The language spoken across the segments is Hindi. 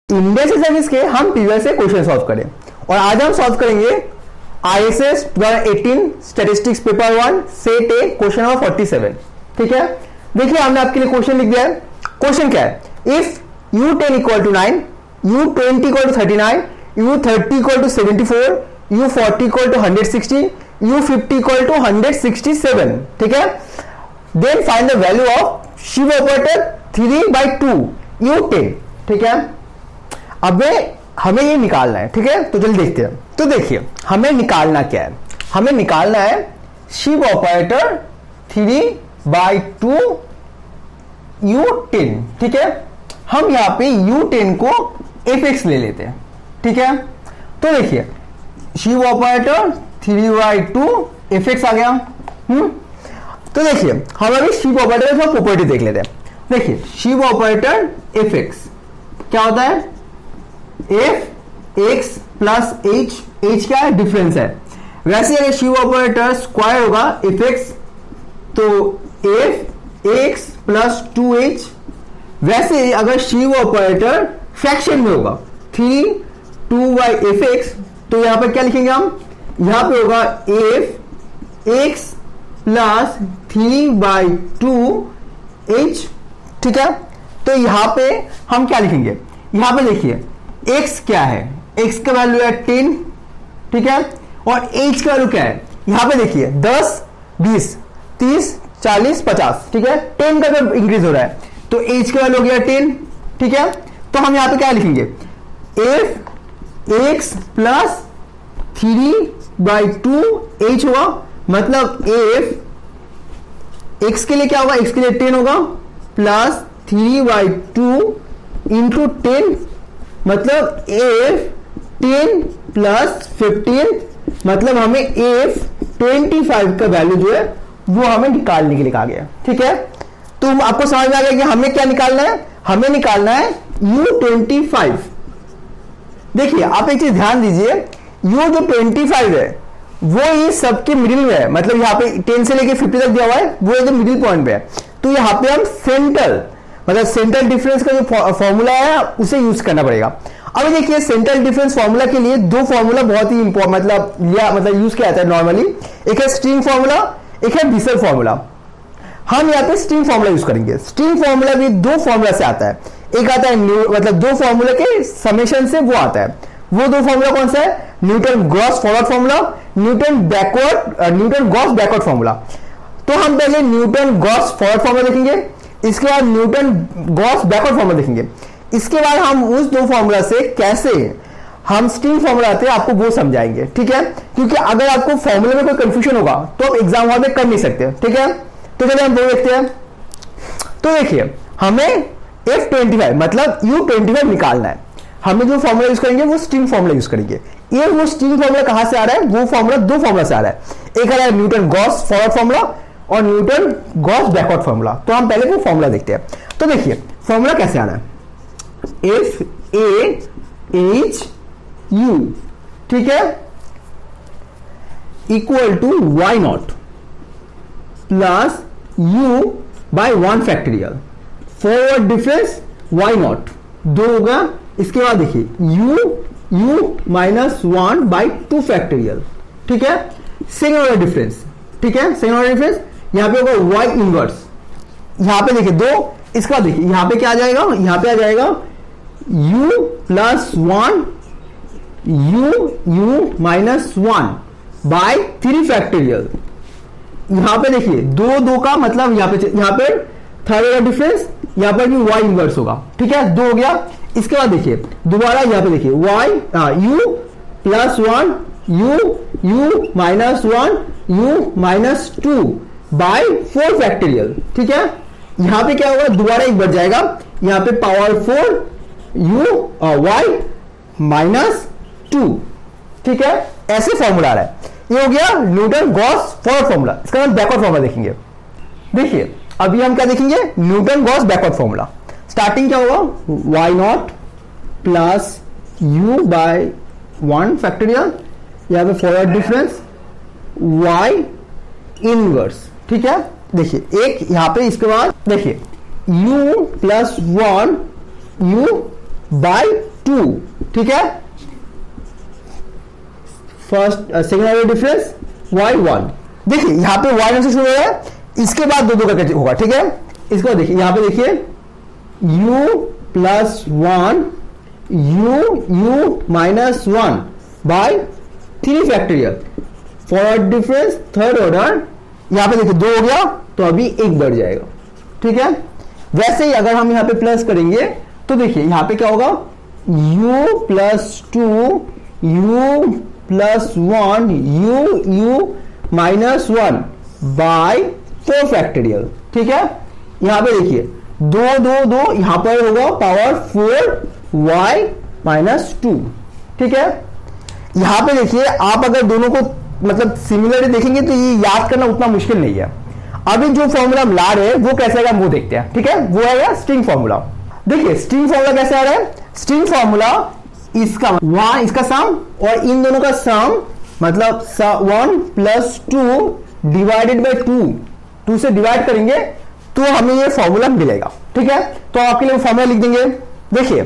इंडियन सर्विस के हम प्रीवियस से क्वेश्चन सॉल्व करें, और आज हम सॉल्व करेंगे ISS 2018 statistics paper 1 set A question number 47। ठीक है, देखिए हमने आपके लिए क्वेश्चन लिख दिया है। क्वेश्चन क्या है? If U10 equal to 9, U20 equal to 39, U30 equal to 74, U40 equal to 160, U50 equal to 167। ठीक है, then find the value of शिव ऑपरेटर 3/2 U10। ठीक है, अब हमें ये निकालना है। ठीक है, तो जल्दी देखते हैं। तो देखिए हमें निकालना क्या है, हमें निकालना है शिव ऑपरेटर 3/2 U10। ठीक है, हम यहां पे U10 को fx ले लेते हैं। ठीक है, तो देखिए शिव ऑपरेटर 3/2 fx आ गया। तो देखिए हम अभी शिव ऑपरेटर का प्रॉपर्टी देख लेते हैं। देखिए शिव ऑपरेटर fx क्या होता है? f x प्लस h क्या है? डिफरेंस है। वैसे अगर शिव ऑपरेटर स्क्वायर होगा fx तो f x प्लस 2h। वैसे अगर शिव ऑपरेटर फ्रैक्शन में होगा 3/2/fx तो यहां पर क्या लिखेंगे हम? यहां पे होगा f x प्लस 3/2h। ठीक है, तो यहां पे हम क्या लिखेंगे? यहां पे देखिए x क्या है? x का वैल्यू है 10। ठीक है, और h का वैल्यू क्या है? यहां पे देखिए 10 20 30 40 50। ठीक है, 10 का जब इंक्रीज हो रहा है तो h का वैल्यू हो गया 10। ठीक है, तो हम यहां पे क्या लिखेंगे? f x प्लस 3/2h होगा, मतलब f x के लिए क्या होगा? x के लिए 10 होगा प्लस 3/2 इंटू 10, मतलब f 10 प्लस 15, मतलब हमें f 25 का वैल्यू जो है वो हमें निकालने के लिए कहा गया। ठीक है, तो आपको समझ में आ गया कि हमें क्या निकालना है? हमें निकालना है U25। देखिए आप एक चीज ध्यान दीजिए, U जो 25 है वो ये सबके मिडिल में है, मतलब यहाँ पे 10 से लेके 50 तक दिया हुआ है, वो जो मिडिल पॉइंट पे है। तो यहाँ पे हम सेंट्रल मतलब सेंट्रल डिफरेंस का जो फॉर्मूला है उसे यूज करना पड़ेगा। अब देखिए सेंट्रल डिफरेंस फॉर्मूला के लिए दो फॉर्मूला बहुत ही मतलब यूज किया जाता है नॉर्मली। एक है स्ट्रिंग फॉर्मूला, एक है बेसल फॉर्मूला। हम यहाँ पे स्ट्रिंग फॉर्मूला यूज करेंगे। स्ट्रिंग फॉर्मूला भी दो फॉर्मूला से आता है। एक आता है मतलब दो फॉर्मूला के समेशन से वो आता है। वो दो फॉर्मूला कौन सा है? Newton Gauss forward formula, Newton Gauss backward formula. तो हम पहले न्यूटन गॉस फॉरवर्ड फॉर्मूला देखेंगे, इसके बाद न्यूटन गॉस बैकवर्ड फॉर्मूला देखेंगे। इसके बाद हम उस दो फॉर्मूला से कैसे हम स्ट्रिंग फॉर्मूला आते हैं आपको वो समझाएंगे। ठीक है, क्योंकि अगर आपको फॉर्मूले में कोई कंफ्यूजन होगा तो आप एग्जाम हॉल में कर नहीं सकते। ठीक है, तो चलिए हम वो देखते हैं। तो देखिए हमें F25 मतलब U25 निकालना है। हमें जो फॉर्मूला यूज करेंगे वो स्ट्रिंग फॉर्मूला यूज करेंगे। ये वो स्ट्रिंग फॉर्मूला कहां से आ रहा है? वो फॉर्मूला दो फॉर्मूला से आ रहा है। एक आ रहा है न्यूटन गॉस फॉरवर्ड फॉर्मूला और न्यूटन गॉस बैकवर्ड फॉर्मूला। तो हम पहले वो फॉर्मूला देखते हैं। तो देखिए फॉर्मूला कैसे आ रहा है? FAHU, ठीक है, equal to y0 plus u by 1 factorial. Forward difference y0 दो होगा। इसके बाद देखिए u माइनस 1 बाई 2 फैक्टोरियल। ठीक है, सेकेंड ऑर्डर डिफरेंस। ठीक है, सेकेंड ऑर्डर डिफरेंस यहां पे होगा y इनवर्स। यहां पे देखिए दो, इसके बाद देखिए यहां पे क्या आ जाएगा? यहां पे आ जाएगा u plus 1 u minus 1 by 3 factorial. यहां पे देखिए दो का मतलब यहां पे थर्ड ऑर्डर डिफरेंस, यहां पर भी y इनवर्स होगा। ठीक है, दो हो गया। इसके बाद देखिए दोबारा यहां पे देखिए u plus 1 u minus 1 u minus 2 by 4 factorial. ठीक है, यहां पे क्या होगा? दोबारा एक बढ़ जाएगा, यहां पे पावर 4 y माइनस 2। ठीक है, ऐसे फॉर्मूला आ रहा है। ये हो गया न्यूटन गॉस फॉरवर्ड फॉर्मूला। इसका हम बैकवर्ड फॉर्मूला देखेंगे। देखिए अभी हम क्या देखेंगे? Newton Gauss backward formula. Starting क्या होगा? y0 plus u by 1 factorial, यहां पे फॉरवर्ड डिफरेंस y इनवर्स। ठीक है, देखिए एक यहां पे, इसके बाद देखिए u प्लस 1 u बाय 2, ठीक है, first second order difference y1। देखिए यहां पे y1 से शुरू हो रहा है, इसके बाद दो करके होगा, ठीक है। इसके बाद देखिए यहां पे देखिए u plus 1 u minus 1 by 3 factorial, forward difference third order, यहां पे देखिए 2 हो गया तो अभी 1 बढ़ जाएगा, ठीक है। वैसे ही अगर हम यहां पे प्लस करेंगे तो देखिए यहां पे क्या होगा, u plus 2 u plus 1 u minus 1 by 4 factorial, ठीक है। यहां पे देखिए 2 यहां पर होगा पावर 4 y माइनस 2, ठीक है। यहां पे देखिए आप अगर दोनों को मतलब सिमिलरली देखेंगे तो ये याद करना उतना मुश्किल नहीं है। अभी जो फॉर्मूला हम ला रहे हैं वो कैसे आएगा वो देखते हैं, ठीक है। वो आएगा स्ट्रिंग फॉर्मूला। देखिए स्ट्रिंग फॉर्मूला कैसे आ रहा है, स्ट्रिंग फॉर्मूला इसका वहां इसका सम और इन दोनों का सम, मतलब 1 प्लस 2 डिवाइडेड बाई 2 से डिवाइड करेंगे तो हमें ये फॉर्मूला मिलेगा, ठीक है। तो आपके लिए फॉर्मूला लिख देंगे। देखिए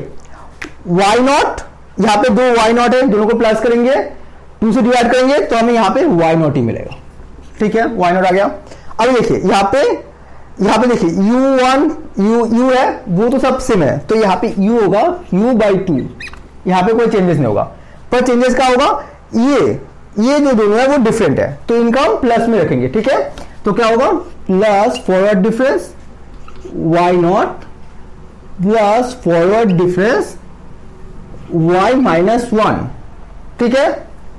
y0, यहां पे 2 y0 है, दोनों को प्लस करेंगे 2 से डिवाइड करेंगे तो हमें यहां पे y0 ही मिलेगा, ठीक है, y0 आ गया। अब देखिए यहां पे देखिए u है वो तो सब सेम है, तो यहां पे u होगा u बाई 2, यहां पे कोई चेंजेस नहीं होगा। पर चेंजेस क्या होगा, ये जो दोनों है वो डिफरेंट है तो इनका हम प्लस में रखेंगे, ठीक है। तो क्या होगा, plus forward difference y0 plus forward difference y minus 1, ठीक है,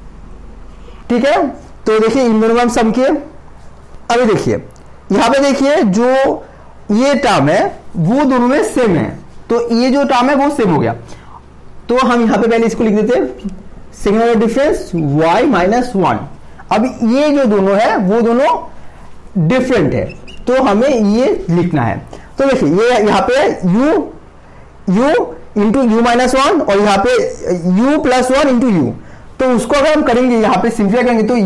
ठीक है। तो देखिए इन दोनों में हम सम किए। अभी देखिए यहां पे देखिए जो ये टर्म है वो दोनों में सेम है, तो ये जो टर्म है वो सेम हो गया, तो हम यहां पे पहले इसको लिख देते हैं second order difference y minus 1। अब ये जो दोनों है वो दोनों डिफरेंट है तो हमें ये लिखना है। तो देखिए ये यहां पे u इंटू यू माइनस 1 और यहां पे u प्लस 1 इंटू यू, तो उसको अगर हम करेंगे यहां पे सिंपलीफाई करेंगे तो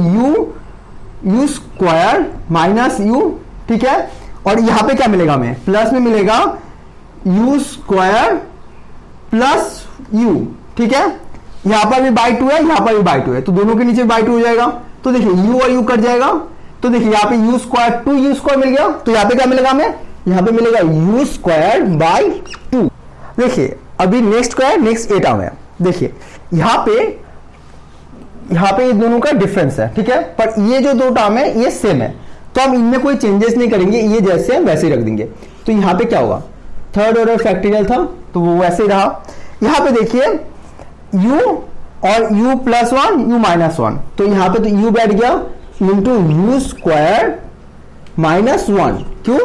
u स्क्वायर माइनस u, ठीक है। और यहां पे क्या मिलेगा हमें, प्लस में मिलेगा u स्क्वायर प्लस u, ठीक है। यहां पर भी बाई 2 है, यहां पर भी बाई 2 है, तो दोनों के नीचे बाई 2 हो जाएगा। तो देखिए u और u कट जाएगा, तो देखिए यहां पे u स्क्वायर 2u स्क्वायर मिल गया, तो यहां पे क्या मिलेगा हमें, यहां पे मिलेगा u स्क्वायर बाई 2। देखिए अभी नेक्स्ट क्या है, नेक्स्ट 8 टर्म है। देखिए यहां पे ये दोनों का डिफरेंस है, ठीक है, पर ये जो दो टर्म है ये सेम है तो हम इनमें कोई चेंजेस नहीं करेंगे, ये जैसे हैं वैसे ही रख देंगे। तो यहां पे क्या होगा, थर्ड ऑर्डर फैक्टोरियल था तो वो वैसे ही रहा। यहां पे देखिए u और u प्लस 1 u माइनस 1, तो यहां पे तो u बैठ गया इंटू यू स्क्वायर माइनस 1, क्यों,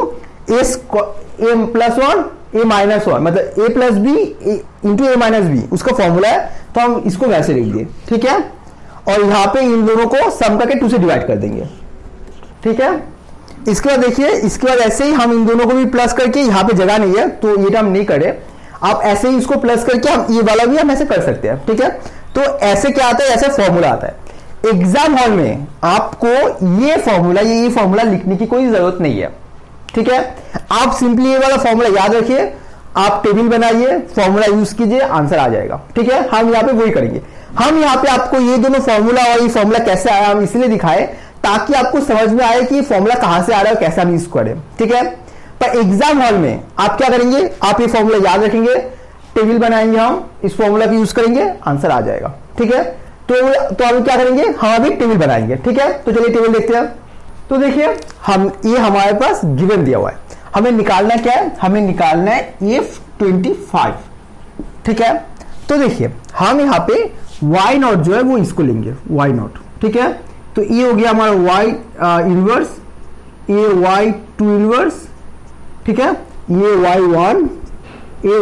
ए प्लस 1 ए माइनस 1 मतलब A plus B into A minus B उसका फॉर्मूला है, तो हम इसको वैसे लिख दिए, ठीक है। और यहां पे इन दोनों को सम करके 2 से डिवाइड कर देंगे, ठीक है। इसके बाद देखिए इसके बाद ऐसे ही हम इन दोनों को भी प्लस करके, यहां पे जगह नहीं है तो ये हम नहीं करे, आप ऐसे ही इसको प्लस करके हम ये वाला भी हम ऐसे कर सकते हैं, ठीक है। तो ऐसे क्या आता है, ऐसे फॉर्मूला आता है। एग्जाम हॉल में आपको ये फॉर्मूला लिखने की कोई जरूरत नहीं है, ठीक है। आप सिंपली ये वाला फॉर्मूला याद रखिए, आप टेबल बनाइए, फॉर्मूला यूज कीजिए, आंसर आ जाएगा, ठीक है। हम यहाँ पे वही करेंगे। हम यहाँ पे आपको ये दोनों फॉर्मूला और ये फॉर्मूला कैसे आया हम इसलिए दिखाए ताकि आपको समझ में आए कि फॉर्मूला कहां से आ रहा है और कैसे हम यूज करें, ठीक है। पर एग्जाम हॉल में आप क्या करेंगे, आप ये फॉर्मूला याद रखेंगे, टेबल बनाएंगे, हम इस फॉर्मूला का यूज करेंगे, आंसर आ जाएगा, ठीक है। तो अभी क्या करेंगे, हम अभी टेबल बनाएंगे, ठीक है। तो चलिए टेबल देखते हैं। तो देखिए ये हमारे पास गिवन दिया हुआ है, हमें निकालना क्या है, हमें निकालना है F25, ठीक है। तो देखिए हम यहाँ पे y0 जो है वो इसको लेंगे y0, ठीक है। तो ये हो गया हमारा y इनवर्स, ये y2 इनवर्स, ठीक है, ये y1, ये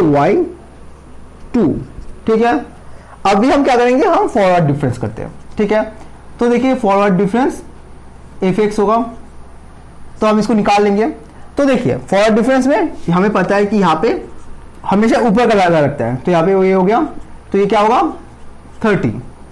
y2, ठीक है। अभी हम क्या करेंगे, हम फॉरवर्ड डिफरेंस करते हैं, ठीक है। तो देखिए फॉरवर्ड डिफरेंस fx होगा, तो हम इसको निकाल लेंगे। तो देखिए फॉरवर्ड डिफरेंस में हमें पता है कि यहाँ पे हमेशा ऊपर का लगा रखता है, तो यहाँ पे ये हो गया, तो ये क्या होगा 30।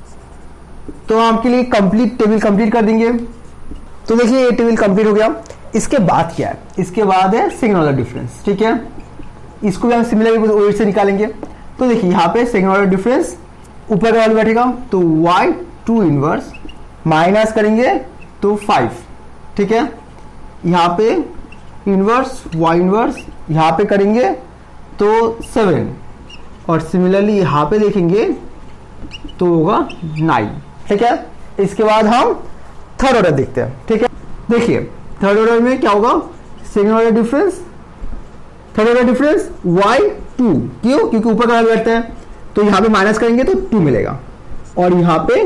तो हम आपके लिए कंप्लीट टेबल कंप्लीट कर देंगे। तो देखिए ये टेबल कंप्लीट हो गया। इसके बाद क्या है, इसके बाद है सेकंड ऑर्डर डिफरेंस, ठीक है। इसको भी हम सिमिलर वेट से निकालेंगे। तो देखिए यहाँ पे सेकंड ऑर्डर डिफरेंस ऊपर का वैल्यू बैठेगा तो y2 इनवर्स माइनस करेंगे तो 5, ठीक है। यहाँ पे इनवर्स y इनवर्स यहाँ पे करेंगे तो 7 और सिमिलरली यहाँ पे देखेंगे तो होगा 9, ठीक है। इसके बाद हम थर्ड ऑर्डर देखते हैं, ठीक है। देखिए थर्ड ऑर्डर में क्या होगा, second order difference, third order difference y2, क्यों, क्योंकि ऊपर का वैल्यू बैठता है तो यहाँ पे माइनस करेंगे तो 2 मिलेगा और यहाँ पे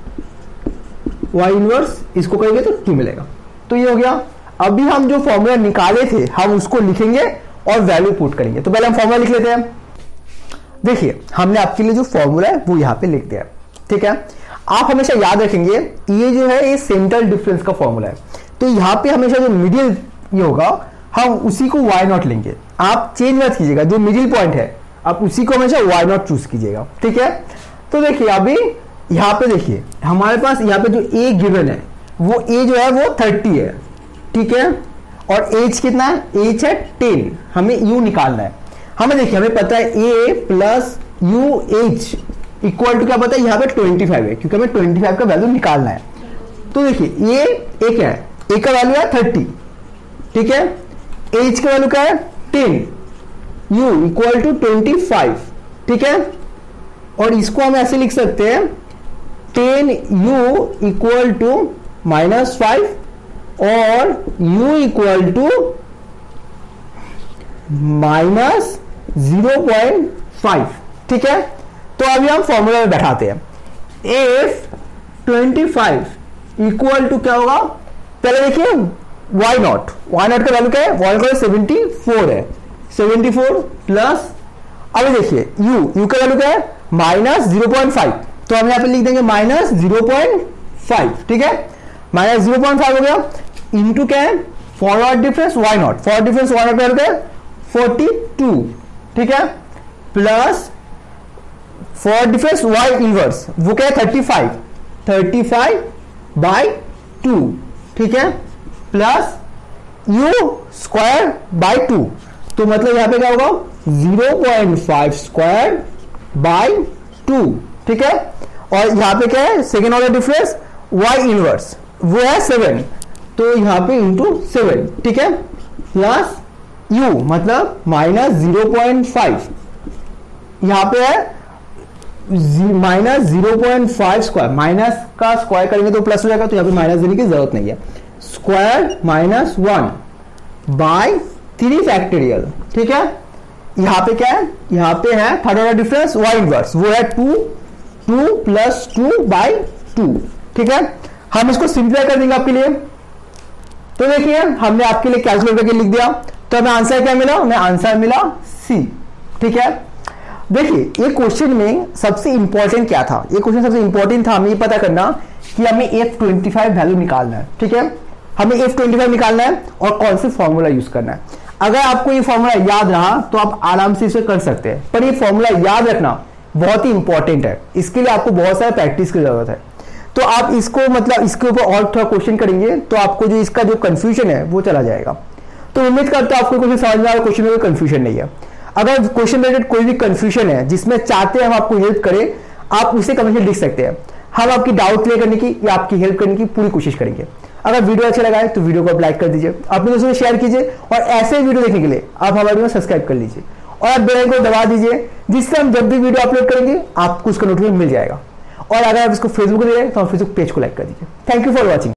y इनवर्स इसको करेंगे तो 2 मिलेगा। तो ये हो गया। अभी हम जो फॉर्मूला निकाले थे हम उसको लिखेंगे और वैल्यू पुट करेंगे। तो पहले हम फॉर्मूला लिख लेते हैं। देखिए हमने आपके लिए जो फॉर्मूला है वो यहाँ पे लिख दिया, ठीक है। आप हमेशा याद रखेंगे ये जो है ये सेंट्रल डिफरेंस का फॉर्मूला है, तो यहाँ पे हमेशा जो मिडिल ये होगा हम उसी को y0 लेंगे। आप चेंज मत कीजिएगा, जो मिडिल पॉइंट है आप उसी को हमेशा y0 चूज कीजिएगा, ठीक है। तो देखिए अभी यहाँ पे देखिए हमारे पास यहाँ पे जो a गिवन है वो a जो है वो 30 है, ठीक है। और एज कितना है, एज है 10, हमें u निकालना है। हमें देखिए हमें पता है a plus u h equal to क्या पता है यहाँ पे 25 है, क्योंकि हमें 25 का वैल्यू निकालना है। तो देखिए ये एक है, a का वैल्यू है 30, ठीक है। एज का वैल्यू क्या है 10, u इक्वल टू 25, ठीक है। और इसको हम ऐसे लिख सकते हैं 10u इक्वल टू -5 और u इक्वल टू -0.5, ठीक है। तो अभी हम फॉर्मूला में बैठाते हैं। if 25 इक्वल टू क्या होगा, पहले देखिए y0 का वैल्यू क्या है, y0 का 74 है, 74 प्लस अभी देखिए u का वैल्यू क्या है -0.5, तो हम यहां पे लिख देंगे -0.5, ठीक है। -0.5 हो गया इंटू क्या है forward difference y0, forward difference y0 का वैल्यू क्या है 42, ठीक है। Plus forward difference y inverse वो क्या है 35/2, ठीक है। प्लस u स्क्वायर बाय 2, तो मतलब यहां पे क्या होगा 0.5 स्क्वायर बाय 2, ठीक है। और यहां पे क्या है second order difference y inverse वो है 7, तो यहां पे इंटू 7, ठीक है। प्लस u मतलब -0.5, यहां पे है -0.5 स्क्वायर, माइनस का स्क्वायर करेंगे तो प्लस हो जाएगा, तो यहां पे माइनस देने की जरूरत नहीं है। स्क्वायर -1/3 फैक्टोरियल, ठीक है। यहां पे क्या है, यहां पे है third order difference y inverse वो है 2 प्लस 2/2, ठीक है। हम इसको सिंप्लीफाई कर देंगे आपके लिए। तो देखिए हमने आपके लिए कैलकुलेट करके लिख दिया, तो हमें आंसर क्या मिला, हमें आंसर मिला C, ठीक है। देखिए ये क्वेश्चन में सबसे इंपॉर्टेंट क्या था, ये क्वेश्चन सबसे इंपॉर्टेंट था हमें ये पता करना कि हमें F25 वैल्यू निकालना है, ठीक है। हमें F25 निकालना है और कौन से फॉर्मूला यूज करना है। अगर आपको ये फॉर्मूला याद रहा तो आप आराम से इसे कर सकते हैं, पर ये फॉर्मूला याद रखना बहुत ही इंपॉर्टेंट है, इसके लिए आपको बहुत सारे प्रैक्टिस की जरूरत है। तो आप इसको मतलब इसके ऊपर और थोड़ा क्वेश्चन करेंगे तो आपको जो इसका जो कंफ्यूजन है वो चला जाएगा। तो उम्मीद करता हूं आपको क्वेश्चन समझ में आ रहा, क्वेश्चन में कोई कंफ्यूजन नहीं है। अगर क्वेश्चन रिलेटेड कोई भी कंफ्यूजन है जिसमें चाहते हैं हम आपको हेल्प करें, आप उसे कमेंट में लिख सकते हैं। हम आपकी डाउट क्लियर करने की या आपकी हेल्प करने की पूरी कोशिश करेंगे। अगर वीडियो अच्छा लगा है तो वीडियो को लाइक कर दीजिए, अपने दोस्तों को शेयर कीजिए और ऐसे वीडियो देखने के लिए आप हमारे वीडियो सब्सक्राइब कर लीजिए और आप बेल आइकन को दबा दीजिए, जिससे हम जब भी वीडियो अपलोड करेंगे आपको उसका नोटिफिकेशन मिल जाएगा। और अगर आप इसको फेसबुक पे देख रहे हैं तो फेसबुक पेज को लाइक कर दीजिए। Thank you for watching.